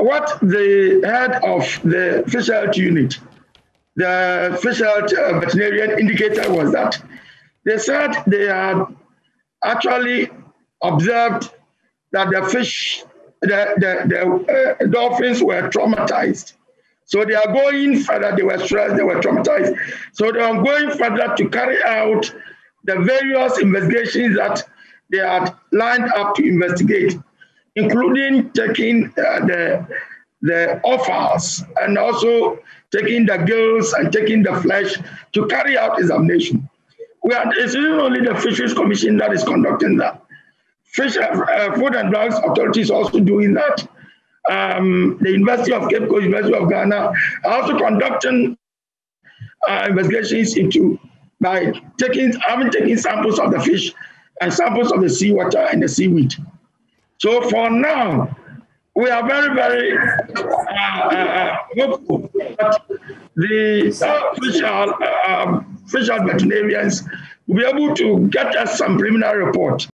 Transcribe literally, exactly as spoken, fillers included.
what the head of the fish health unit, the fish health uh, veterinarian indicator was that they said they had actually observed that the fish, the, the, the uh, dolphins were traumatized. So they are going further, they were stressed, they were traumatized. So they are going further to carry out the various investigations that they had lined up to investigate, including taking uh, the, the offals and also taking the gills and taking the flesh to carry out examination. We are, it's not only the Fisheries Commission that is conducting that. Fish, uh, Food and Drugs Authority is also doing that. Um, the University of Cape Coast, University of Ghana are also conducting uh, investigations into by taking, having taken samples of the fish and samples of the seawater and the seaweed. So for now, we are very, very uh, uh, hopeful that the uh, fiscal, uh, fiscal veterinarians will be able to get us some preliminary report